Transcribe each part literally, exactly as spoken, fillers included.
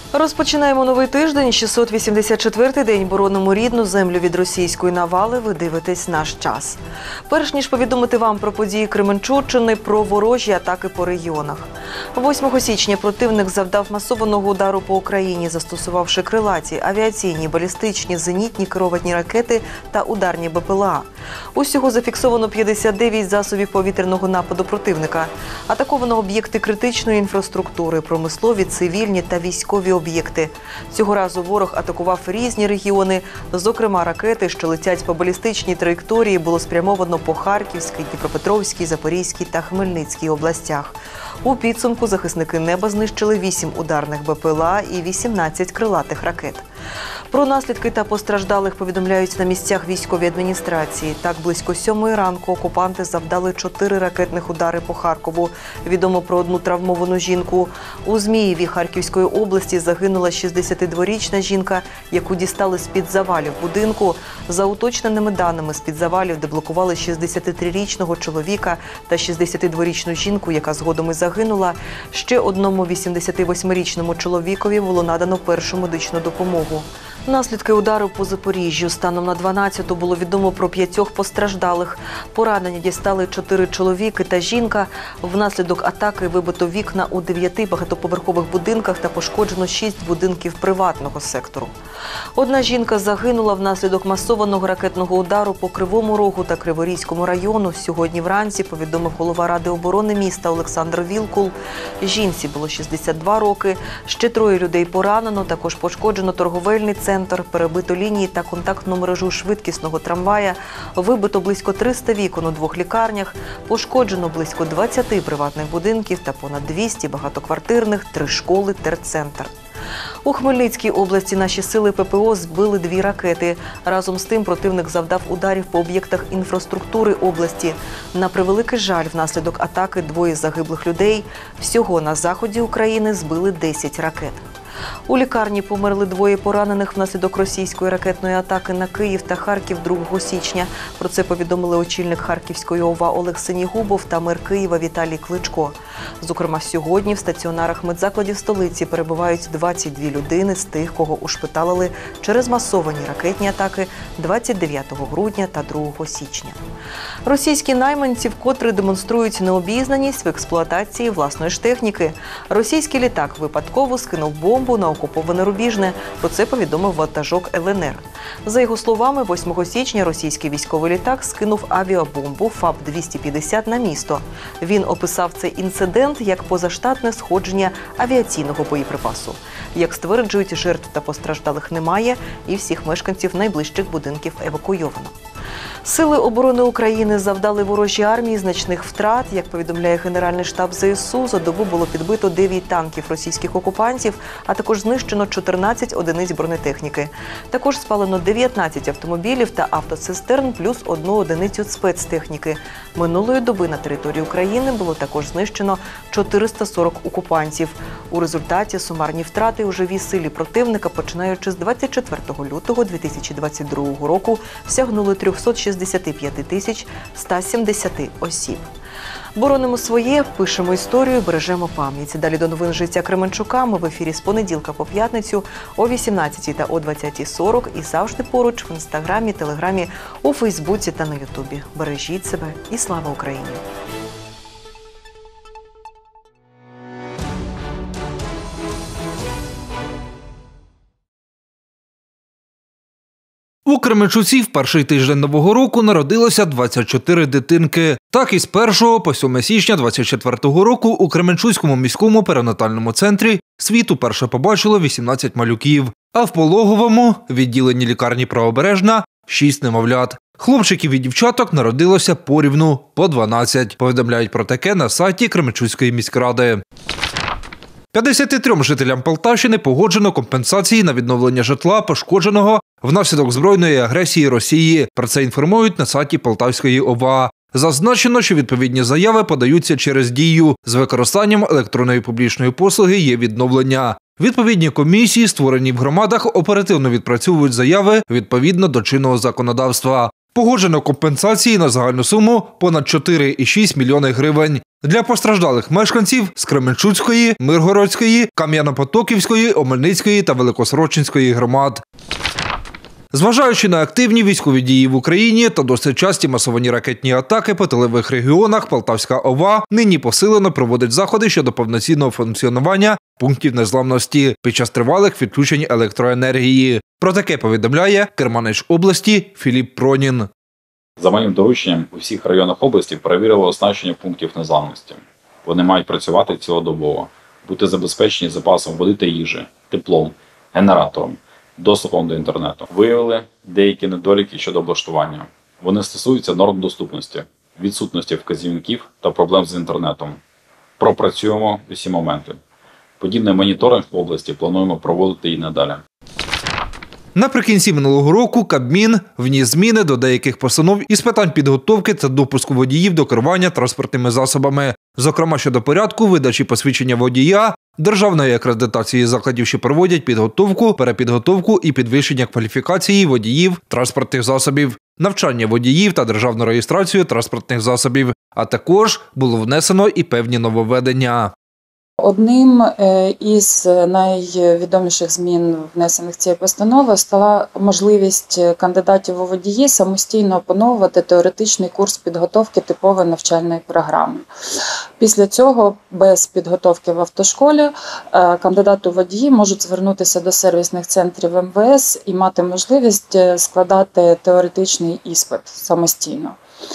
Розпочинаємо новий тиждень, шістсот вісімдесят четвертий день. Боронимо рідну землю від російської навали. Ви дивитесь «Наш час». Перш ніж повідомити вам про події Кременчуцької, про ворожі атаки по регіонах. восьмого січня противник завдав масованого удару по Україні, застосувавши крилаті, авіаційні, балістичні, зенітні керовані ракети та ударні Б П Л А. Усього зафіксовано п'ятдесят дев'ять засобів повітряного нападу противника. Атаковано об'єкти критичної інфраструктури, промислові, цивільні та військові об'єкти. Цього разу ворог атакував різні регіони. Зокрема, ракети, що летять по балістичній траєкторії, було спрямовано по Харківській, Дніпропетровській, Запорізькій та Хмельницькій областях. У підсумку захисники неба знищили вісім ударних Б П Л А і вісімнадцять крилатих ракет. Про наслідки та постраждалих повідомляють на місцях військовій адміністрації. Так, близько сьомої ранку окупанти завдали чотири ракетних удари по Харкову. Відомо про одну травмовану жінку. У Змієві Харківської області загинула шістдесятидворічна жінка, яку дістали з-під завалів будинку. За уточненими даними, з-під завалів деблокували шістдесятитрирічного чоловіка та шістдесятидворічну жінку, яка згодом і загинула. Ще одному вісімдесятивосьмирічному чоловікові було надано першу медичну допомогу. Наслідки удару по Запоріжжю. Станом на дванадцяту було відомо про п'ятьох постраждалих. Поранення дістали чотири чоловіки та жінка. Внаслідок атаки вибито вікна у дев'яти багатоповерхових будинках та пошкоджено шість будинків приватного сектору. Одна жінка загинула внаслідок масованого ракетного удару по Кривому Рогу та Криворізькому району. Сьогодні вранці повідомив голова Ради оборони міста Олександр Вілкул. Жінці було шістдесят два роки. Ще троє людей поранено, також пошкоджено торговельний центр. Центр, перебито лінії та контактну мережу швидкісного трамвая, вибито близько триста вікон у двох лікарнях, пошкоджено близько двадцяти приватних будинків та понад двісті багатоквартирних, три школи, терцентр. У Хмельницькій області наші сили П П О збили дві ракети. Разом з тим противник завдав ударів по об'єктах інфраструктури області. На превеликий жаль, внаслідок атаки двоє загиблих людей. Всього на заході України збили десять ракет. У лікарні померли двоє поранених внаслідок російської ракетної атаки на Київ та Харків другого січня. Про це повідомили очільник Харківської О В А Олег Синігубов та мер Києва Віталій Кличко. Зокрема, сьогодні в стаціонарах медзакладів столиці перебувають двадцять дві людини з тих, кого ушпиталили через масовані ракетні атаки двадцять дев'ятого грудня та другого січня. Російські найманці вкотре демонструють необізнаність в експлуатації власної ж техніки. Російський літак випадково скинув бомбу на окуповане Рубіжне. Про це повідомив ватажок Л Н Р. За його словами, восьмого січня російський військовий літак скинув авіабомбу ФАП двісті п'ятдесят на місто. Він описав цей інцидент як позаштатне сходження авіаційного боєприпасу. Як стверджують, жертв та постраждалих немає, і всіх мешканців найближчих будинків евакуйовано. Сили оборони України завдали ворожій армії значних втрат. Як повідомляє Генеральний штаб З С У, за добу було підбито дев'ять танків російських окупантів, а також знищено чотирнадцять одиниць бронетехніки. Також спалено дев'ятнадцять автомобілів та автоцистерн плюс одну одиницю спецтехніки. Минулої доби на території України було також знищено чотириста сорок окупантів. У результаті сумарні втрати у живій силі противника, починаючи з двадцять четвертого лютого дві тисячі двадцять другого року, сягнули триста шістдесят п'ять тисяч сто сімдесят осіб. Боронимо своє, пишемо історію, бережемо пам'ять. Далі до новин життя Кременчука. Ми в ефірі з понеділка по п'ятницю о вісімнадцятій та о двадцятій сорок і завжди поруч в Інстаграмі, Телеграмі, у Фейсбуці та на Ютубі. Бережіть себе і слава Україні! У Кременчуці в перший тиждень Нового року народилося двадцять чотири дитинки. Так, із першого по сьоме січня двадцять четвертого року у Кременчуцькому міському перинатальному центрі світ уперше побачило вісімнадцять малюків, а в пологовому відділенні лікарні Правобережна – шість немовлят. Хлопчиків і дівчаток народилося порівну – по дванадцять. Повідомляють про таке на сайті Кременчуцької міськради. п'ятдесяти трьом жителям Полтавщини погоджено компенсації на відновлення житла, пошкодженого внаслідок збройної агресії Росії. Про це інформують на сайті Полтавської О В А. Зазначено, що відповідні заяви подаються через Дію. З використанням електронної публічної послуги є відновлення. Відповідні комісії, створені в громадах, оперативно відпрацьовують заяви відповідно до чинного законодавства. Погоджено компенсації на загальну суму понад чотири цілих шість десятих мільйони гривень. Для постраждалих мешканців з Кременчуцької, Миргородської, Кам'яно-Потоківської, Омельницької та Великосрочинської громад. Зважаючи на активні військові дії в Україні та досить часті масовані ракетні атаки по тилових регіонах, Полтавська ОВА нині посилено проводить заходи щодо повноцінного функціонування пунктів незламності під час тривалих відключень електроенергії. Про таке повідомляє керманич області Філіп Пронін. За моїм дорученням у всіх районах області перевірили оснащення пунктів незламності. Вони мають працювати цілодобово, бути забезпечені запасом води та їжі, теплом, генератором, доступом до інтернету. Виявили деякі недоліки щодо облаштування. Вони стосуються норм доступності, відсутності вказівників та проблем з інтернетом. Пропрацюємо усі моменти. Подібний моніторинг в області плануємо проводити і надалі. Наприкінці минулого року Кабмін вніс зміни до деяких постанов із питань підготовки та допуску водіїв до керування транспортними засобами. Зокрема, щодо порядку видачі посвідчення водія, державної акредитації закладів, що проводять підготовку, перепідготовку і підвищення кваліфікації водіїв транспортних засобів, навчання водіїв та державну реєстрацію транспортних засобів, а також було внесено і певні нововведення. Одним із найвідоміших змін, внесених цією постановою, стала можливість кандидатів у водії самостійно опановувати теоретичний курс підготовки типової навчальної програми. Після цього, без підготовки в автошколі, кандидати у водії можуть звернутися до сервісних центрів ем ве ес і мати можливість складати теоретичний іспит самостійно.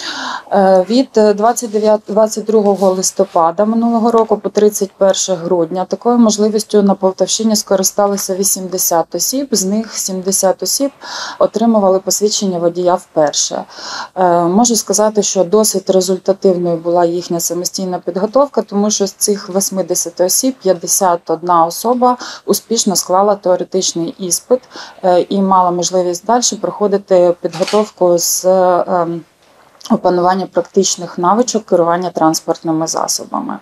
Від двадцять другого листопада минулого року по тридцять перше грудня такою можливістю на Полтавщині скористалися вісімдесят осіб, з них сімдесят осіб отримували посвідчення водія вперше. Можу сказати, що досить результативною була їхня самостійна підготовка, тому що з цих вісімдесят осіб п'ятдесят одна особа успішно склала теоретичний іспит і мала можливість далі проходити підготовку з опанування практичних навичок керування транспортними засобами.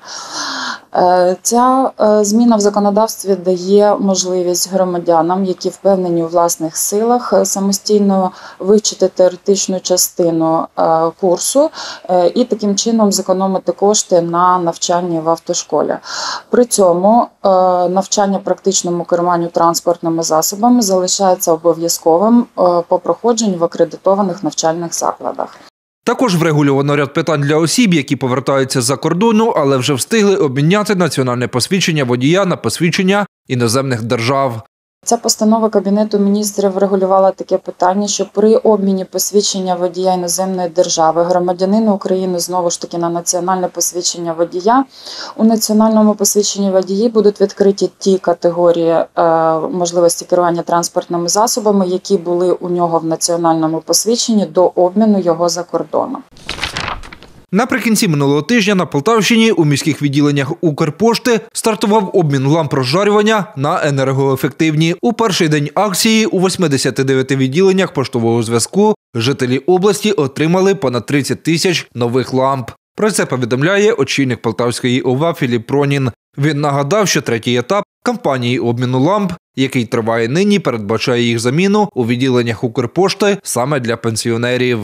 Ця зміна в законодавстві дає можливість громадянам, які впевнені у власних силах, самостійно вивчити теоретичну частину курсу і таким чином зекономити кошти на навчанні в автошколі. При цьому навчання практичному керуванню транспортними засобами залишається обов'язковим по проходженню в акредитованих навчальних закладах. Також врегульовано ряд питань для осіб, які повертаються з-за кордону, але вже встигли обміняти національне посвідчення водія на посвідчення іноземних держав. Ця постанова Кабінету міністрів врегулювала таке питання, що при обміні посвідчення водія іноземної держави громадянину України знову ж таки на національне посвідчення водія, у національному посвідченні водії будуть відкриті ті категорії е, можливості керування транспортними засобами, які були у нього в національному посвідченні до обміну його за кордоном. Наприкінці минулого тижня на Полтавщині у міських відділеннях Укрпошти стартував обмін ламп розжарювання на енергоефективні. У перший день акції у восьмидесяти дев'яти відділеннях поштового зв'язку жителі області отримали понад тридцять тисяч нових ламп. Про це повідомляє очільник Полтавської ОВА Філіп Пронін. Він нагадав, що третій етап кампанії обміну ламп, який триває нині, передбачає їх заміну у відділеннях Укрпошти саме для пенсіонерів.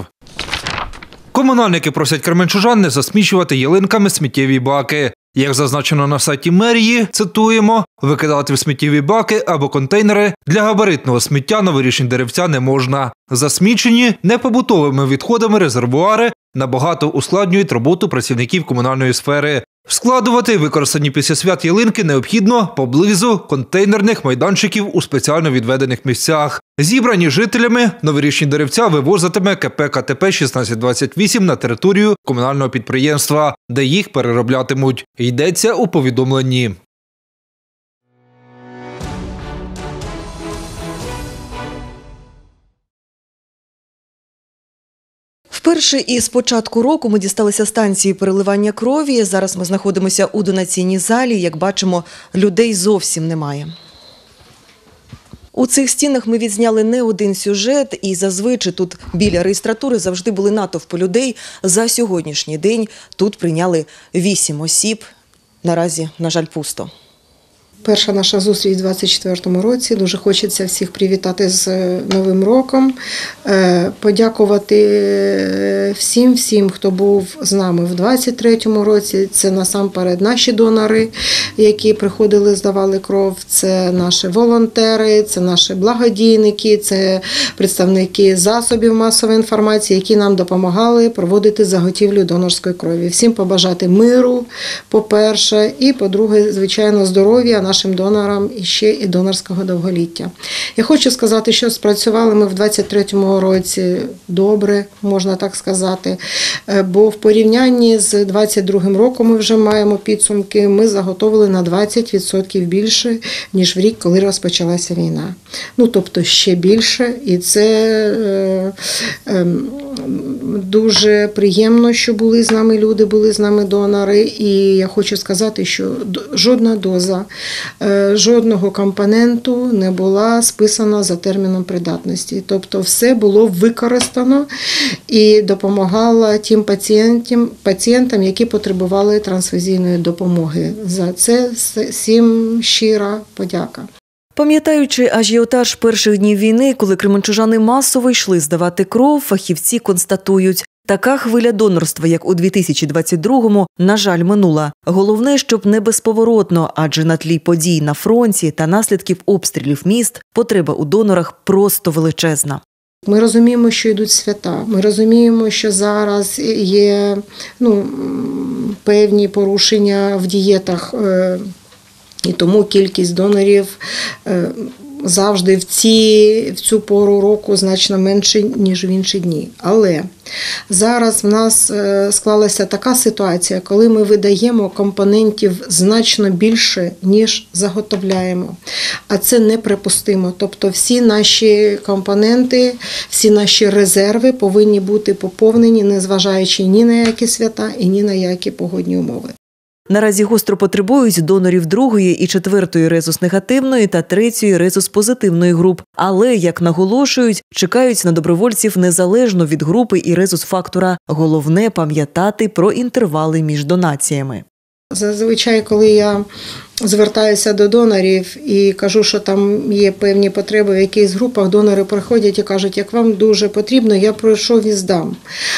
Комунальники просять кременчужан не засмічувати ялинками сміттєві баки. Як зазначено на сайті мерії, цитуємо, викидати в сміттєві баки або контейнери для габаритного сміття новорічні деревця не можна. Засмічені непобутовими відходами резервуари набагато ускладнюють роботу працівників комунальної сфери. Складувати використані після свят ялинки необхідно поблизу контейнерних майданчиків у спеціально відведених місцях. Зібрані жителями новорічні деревця вивозитиме ка пе ка те пе шістнадцять двадцять вісім на територію комунального підприємства, де їх перероблятимуть. Йдеться у повідомленні. Вперше із початку року ми дісталися станції переливання крові. Зараз ми знаходимося у донаційній залі. Як бачимо, людей зовсім немає. У цих стінах ми відзняли не один сюжет, і зазвичай тут біля реєстратури завжди були натовпи людей. За сьогоднішній день тут прийняли вісім осіб. Наразі, на жаль, пусто. перша наша зустріч у двадцять четвертому році. Дуже хочеться всіх привітати з Новим роком, подякувати всім, всім, хто був з нами в двадцять третьому році. Це насамперед наші донори, які приходили, здавали кров, це наші волонтери, це наші благодійники, це представники засобів масової інформації, які нам допомагали проводити заготівлю донорської крові. Всім побажати миру, по-перше, і, по-друге, звичайно, здоров'я нашим донорам і ще і донорського довголіття. Я хочу сказати, що спрацювали ми в двадцять третьому році добре, можна так сказати, бо в порівнянні з двадцять другим роком ми вже маємо підсумки, ми заготовили на двадцять відсотків більше, ніж в рік, коли розпочалася війна. Ну, тобто ще більше, і це е, е, дуже приємно, що були з нами люди, були з нами донори, і я хочу сказати, що жодна доза, е, жодного компоненту не була списана за терміном придатності. Тобто все було використано і допомагало тим пацієнтам, пацієнтам, які потребували трансфузійної допомоги. За це всім щира подяка. Пам'ятаючи ажіотаж перших днів війни, коли кременчужани масово йшли здавати кров, фахівці констатують, така хвиля донорства, як у дві тисячі двадцять другому, на жаль, минула. Головне, щоб не безповоротно, адже на тлі подій на фронті та наслідків обстрілів міст потреба у донорах просто величезна. Ми розуміємо, що йдуть свята, ми розуміємо, що зараз є ну, певні порушення в дієтах, і тому кількість донорів завжди в, ці, в цю пору року значно менше, ніж в інші дні. Але зараз в нас склалася така ситуація, коли ми видаємо компонентів значно більше, ніж заготовляємо. А це неприпустимо. Тобто всі наші компоненти, всі наші резерви повинні бути поповнені, незважаючи ні на які свята і ні на які погодні умови. Наразі гостро потребують донорів другої і четвертої резус-негативної та третьої резус-позитивної груп. Але, як наголошують, чекають на добровольців незалежно від групи і резус-фактора. Головне – пам'ятати про інтервали між донаціями. Зазвичай, коли я звертаюся до донорів і кажу, що там є певні потреби в якихось групах, донори приходять і кажуть, як вам дуже потрібно, я пройшов і здам.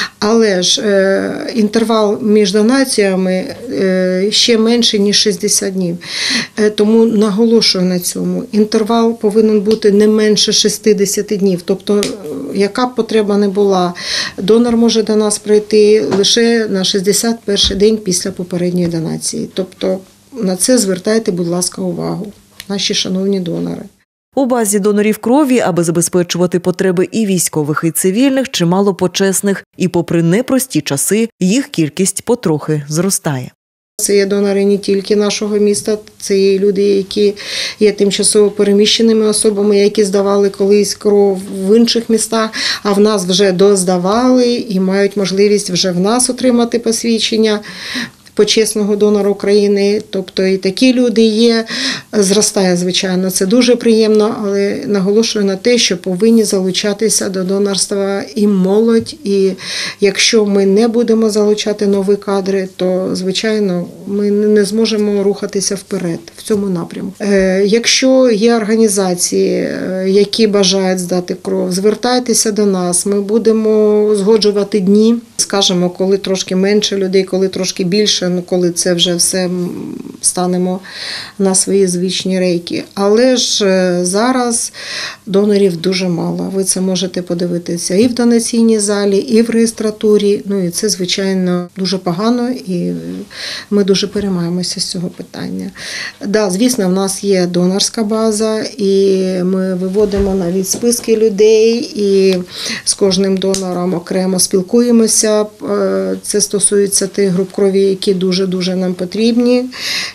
Але ж е, інтервал між донаціями е, ще менше, ніж шістдесят днів. Е, тому наголошую на цьому. Інтервал повинен бути не менше шістдесят днів. Тобто, яка б потреба не була, донор може до нас прийти лише на шістдесят перший день після попередньої донації. Тобто, на це звертайте, будь ласка, увагу, наші шановні донори. У базі донорів крові, аби забезпечувати потреби і військових, і цивільних, чимало почесних. І попри непрості часи, їх кількість потрохи зростає. Це є донори не тільки нашого міста, це є люди, які є тимчасово переміщеними особами, які здавали колись кров в інших містах, а в нас вже доздавали і мають можливість вже в нас отримати посвідчення почесного донора України. Тобто і такі люди є, зростає, звичайно, це дуже приємно, але наголошую на те, що повинні залучатися до донорства і молодь, і якщо ми не будемо залучати нові кадри, то, звичайно, ми не зможемо рухатися вперед в цьому напрямку. Якщо є організації, які бажають здати кров, звертайтеся до нас, ми будемо узгоджувати дні, скажемо, коли трошки менше людей, коли трошки більше, ну, коли це вже все станемо на свої звичні рейки. Але ж зараз донорів дуже мало. Ви це можете подивитися і в донаційній залі, і в реєстратурі. Ну і це, звичайно, дуже погано, і ми дуже переймаємося з цього питання. Да, звісно, в нас є донорська база, і ми виводимо навіть списки людей, і з кожним донором окремо спілкуємося. Це стосується тих груп крові, які дуже-дуже нам потрібні.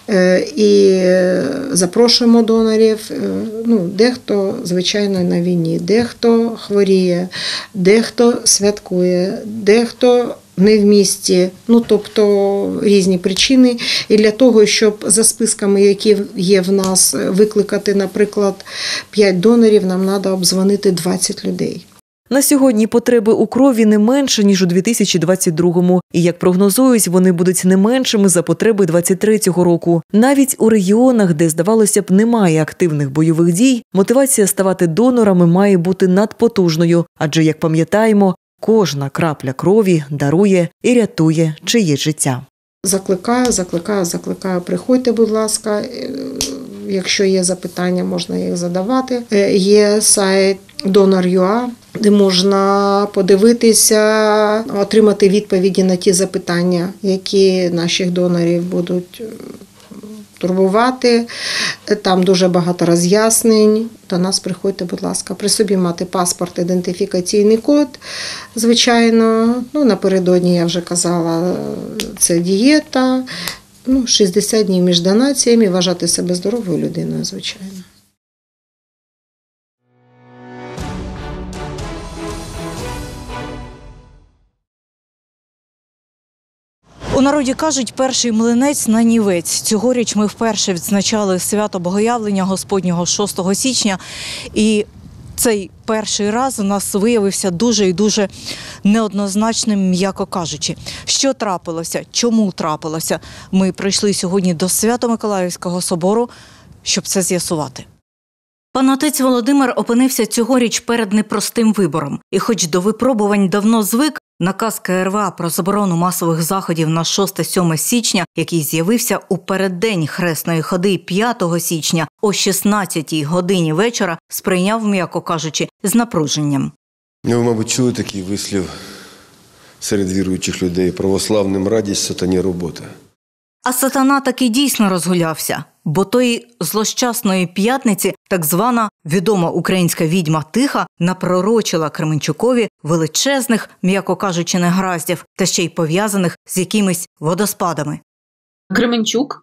І запрошуємо донорів. Ну, дехто, звичайно, на війні, дехто хворіє, дехто святкує, дехто не в місті, ну, тобто різні причини. І для того, щоб за списками, які є в нас, викликати, наприклад, п'ять донорів, нам треба обдзвонити двадцять людей. На сьогодні потреби у крові не менше, ніж у дві тисячі двадцять другому. І, як прогнозують, вони будуть не меншими за потреби двадцять третього року. Навіть у регіонах, де, здавалося б, немає активних бойових дій, мотивація ставати донорами має бути надпотужною. Адже, як пам'ятаємо, кожна крапля крові дарує і рятує чиєсь життя. Закликаю, закликаю, закликаю, приходьте, будь ласка. Якщо є запитання, можна їх задавати. Є сайт донор крапка ю а, де можна подивитися, отримати відповіді на ті запитання, які наших донорів будуть турбувати. Там дуже багато роз'яснень. До нас приходьте, будь ласка. При собі мати паспорт, ідентифікаційний код, звичайно. Ну, напередодні, я вже казала, це дієта. Ну, шістдесят днів між донаціями, вважати себе здоровою людиною, звичайно. У народі кажуть, перший млинець на нівець. Цьогоріч ми вперше відзначали свято Богоявлення Господнього шостого січня. І цей перший раз у нас виявився дуже і дуже неоднозначним, м'яко кажучи. Що трапилося? Чому трапилося? Ми прийшли сьогодні до Свято-Миколаївського собору, щоб це з'ясувати. Пан отець Володимир опинився цьогоріч перед непростим вибором. І хоч до випробувань давно звик, наказ ка ер ве а про заборону масових заходів на шосте-сьоме січня, який з'явився у переддень хресної ходи п'ятого січня о шістнадцятій годині вечора, сприйняв, м'яко кажучи, з напруженням. Ви, мабуть, чули такий вислів серед віруючих людей: православним радість, сатані робота. А сатана таки дійсно розгулявся, бо тої злощасної п'ятниці так звана відома українська відьма Тиха напророчила Кременчукові величезних, м'яко кажучи, негараздів, та ще й пов'язаних з якимись водоспадами. Кременчук.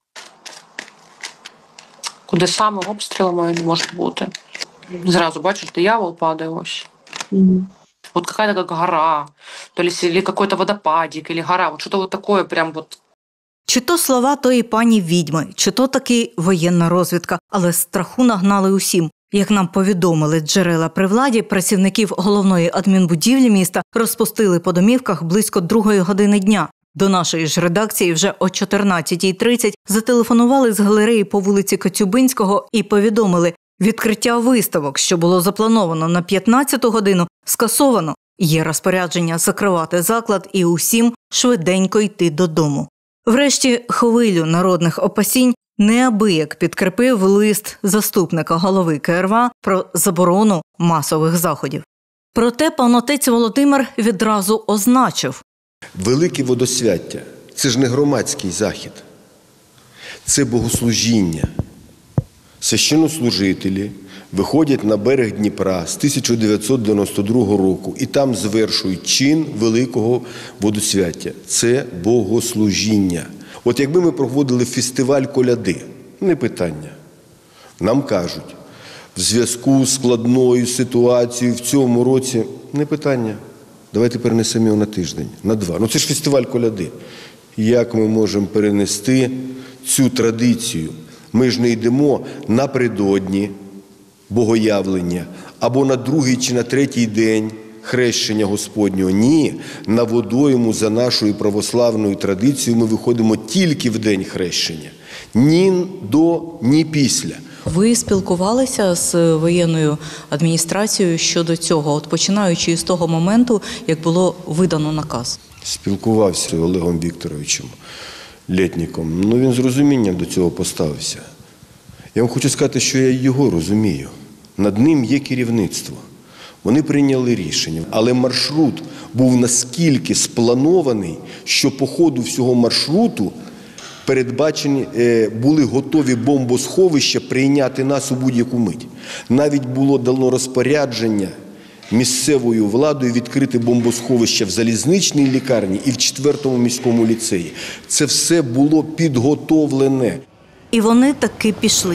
Куди саме обстрілами не може бути. Зразу бачиш, диявол падає ось. Угу. Вот какая-то как гора, то ли, или какой-то водопадик, или гора, вот что-то вот такое прям вот. Чи то слова тої пані відьми, чи то таки воєнна розвідка, але страху нагнали усім. Як нам повідомили джерела при владі, працівників головної адмінбудівлі міста розпустили по домівках близько другої години дня. До нашої ж редакції вже о чотирнадцятій тридцять зателефонували з галереї по вулиці Коцюбинського і повідомили: відкриття виставок, що було заплановано на п'ятнадцяту годину, скасовано. Є розпорядження закривати заклад і усім швиденько йти додому. Врешті хвилю народних опасінь неабияк підкріпив лист заступника голови ка ер ве а про заборону масових заходів. Проте пан отець Володимир відразу означив: Велике водосвяття – це ж не громадський захід. Це богослужіння. Священнослужителі виходять на берег Дніпра з тисяча дев'ятсот дев'яносто другого року і там звершують чин великого водосвяття. Це богослужіння. От якби ми проводили фестиваль коляди, не питання. Нам кажуть, в зв'язку з складною ситуацією в цьому році, не питання. Давайте перенесемо його на тиждень, на два. Ну це ж фестиваль коляди. Як ми можемо перенести цю традицію? Ми ж не йдемо напередодні Богоявлення або на другий чи на третій день хрещення Господнього. Ні, на водойму за нашою православною традицією ми виходимо тільки в день хрещення. Ні до, ні після. Ви спілкувалися з воєнною адміністрацією щодо цього, от починаючи з того моменту, як було видано наказ? Спілкувався з Олегом Вікторовичем Лєтніком. Ну, він з розумінням до цього поставився. Я вам хочу сказати, що я його розумію. Над ним є керівництво. Вони прийняли рішення. Але маршрут був наскільки спланований, що по ходу всього маршруту передбачені, були готові бомбосховища прийняти нас у будь-яку мить. Навіть було дано розпорядження місцевою владою відкрити бомбосховища в залізничній лікарні і в четвертому міському ліцеї. Це все було підготовлене. І вони таки пішли.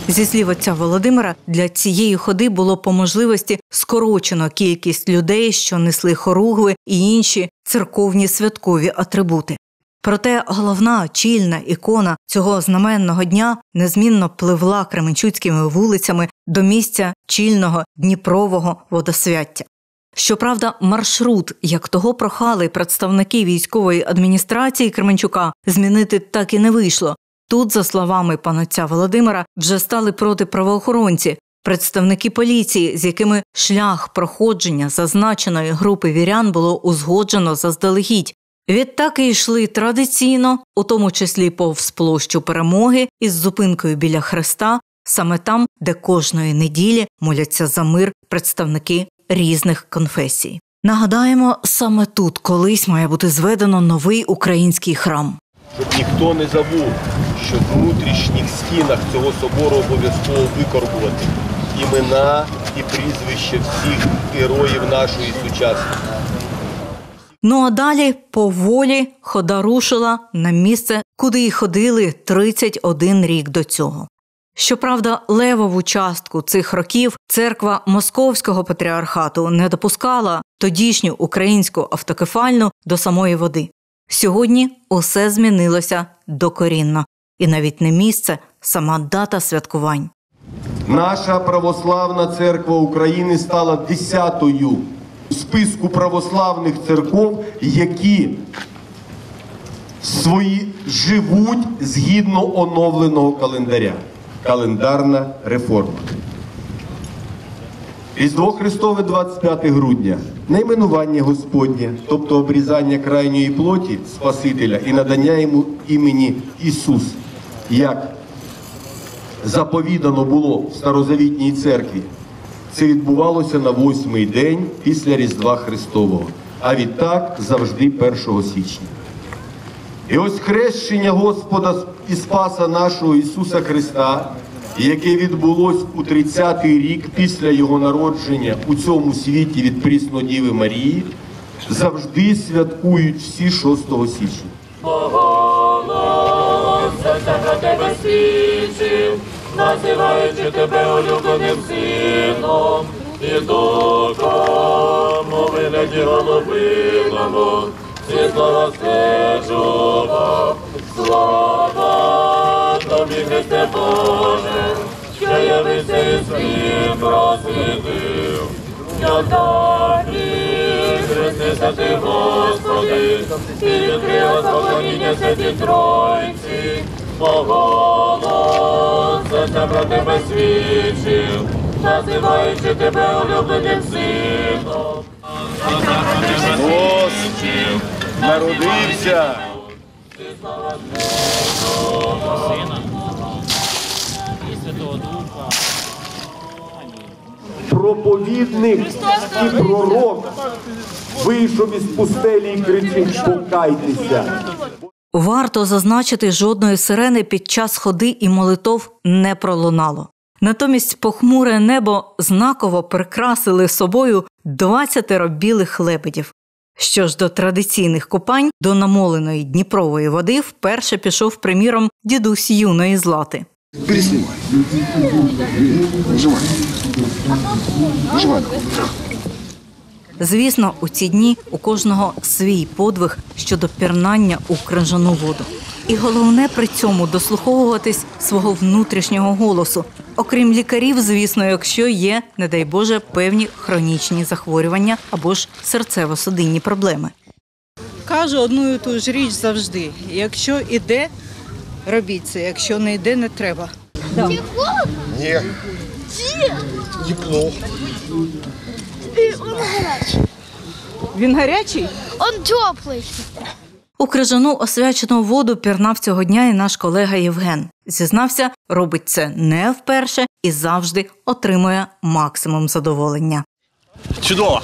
Зі слів отця Володимира, для цієї ходи було по можливості скорочено кількість людей, що несли хоругви і інші церковні святкові атрибути. Проте головна чільна ікона цього знаменного дня незмінно пливла кременчуцькими вулицями до місця чільного Дніпрового водосвяття. Щоправда, маршрут, як того прохали представники військової адміністрації Кременчука, змінити так і не вийшло. Тут, за словами панотця Володимира, вже стали проти правоохоронці, представники поліції, з якими шлях проходження зазначеної групи вірян було узгоджено заздалегідь. Відтак і йшли традиційно, у тому числі повз площу Перемоги із зупинкою біля Хреста, саме там, де кожної неділі моляться за мир представники різних конфесій. Нагадаємо, саме тут колись має бути зведено новий український храм. Щоб ніхто не забув, що в внутрішніх стінах цього собору обов'язково викорбувати імена і прізвища всіх героїв нашої сучасності. Ну а далі поволі хода рушила на місце, куди й ходили тридцять один рік до цього. Щоправда, левову частку цих років церква Московського патріархату не допускала тодішню українську автокефальну до самої води. Сьогодні усе змінилося докорінно. І навіть не місце, сама дата святкувань. Наша православна церква України стала десятою у списку православних церков, які свої живуть згідно оновленого календаря. Календарна реформа. Різдво Христове двадцять п'яте грудня. Найменування Господнє, тобто обрізання крайньої плоті Спасителя і надання йому імені Ісус, як заповідано було в Старозавітній церкві. Це відбувалося на восьмий день після Різдва Христового, а відтак завжди першого січня. І ось хрещення Господа і Спаса нашого Ісуса Христа, яке відбулось у тридцятий рік після Його народження у цьому світі від Пріснодіви Марії, завжди святкують всі шостого січня. Богоносця про тебе свідчив, називаючи тебе улюбленим сином, і духом у вигляді голубиному, світлого стежував. Слава тобі, Христе Боже, що явився і світ просвітив. Сьогодні хрестися ти, Господи, і відкрила поклоніння Святій Тройці. Богоносця про тебе свідчив, називаючи тебе улюбленим сином. Господь народився! Проповідник і пророк вийшов із пустелі і кричить: покайтеся. Варто зазначити, жодної сирени під час ходи і молитов не пролунало. Натомість похмуре небо знаково прикрасили собою двадцятеро білих лебедів. Що ж до традиційних купань, до намоленої Дніпрової води вперше пішов, приміром, дідусь юної Злати. Переснімай. Нажимай. Нажимай. Звісно, у ці дні у кожного свій подвиг щодо пірнання у крижану воду. І головне при цьому дослуховуватись свого внутрішнього голосу. Окрім лікарів, звісно, якщо є, не дай Боже, певні хронічні захворювання або ж серцево-судинні проблеми. Кажу одну і ту ж річ завжди. Якщо іде, робіть це. Якщо не йде, не треба. Да. Ні. Тепло. Він гарячий. Він гарячий? Он теплий. У крижану освячену воду пірнав цього дня і наш колега Євген. Зізнався, робить це не вперше і завжди отримує максимум задоволення. Чудово!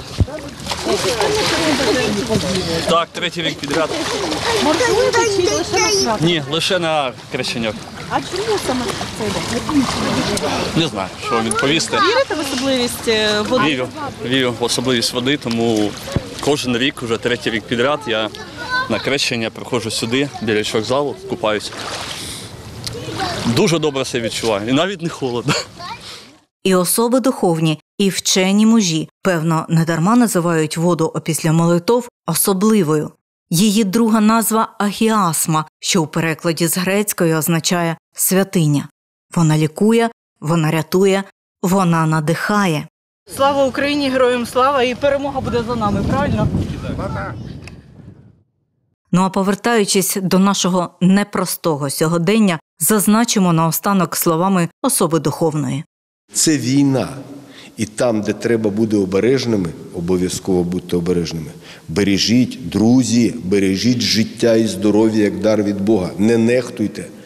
Так, третій рік підряд. Можливо, чи лише на свято? Ні, лише на крещеньок. А чому саме цей день? Не знаю, що вам відповісти. Вірите в особливість води? Вірю, вірю в особливість води, тому кожен рік, вже третій рік підряд, я на крещення приходжу сюди, біля вокзалу, купаюся. дуже добре себе відчуваю. І навіть не холодно. І особи духовні, і вчені мужі, певно, недарма називають воду опісля молитов особливою. Її друга назва – агіасма, що у перекладі з грецької означає «святиня». Вона лікує, вона рятує, вона надихає. Слава Україні, героям слава, і перемога буде за нами, правильно? Ну а повертаючись до нашого непростого сьогодення, зазначимо наостанок словами особи духовної. Це війна. І там, де треба бути обережними, обов'язково будьте обережними. Бережіть, друзі, бережіть життя і здоров'я як дар від Бога. Не нехтуйте.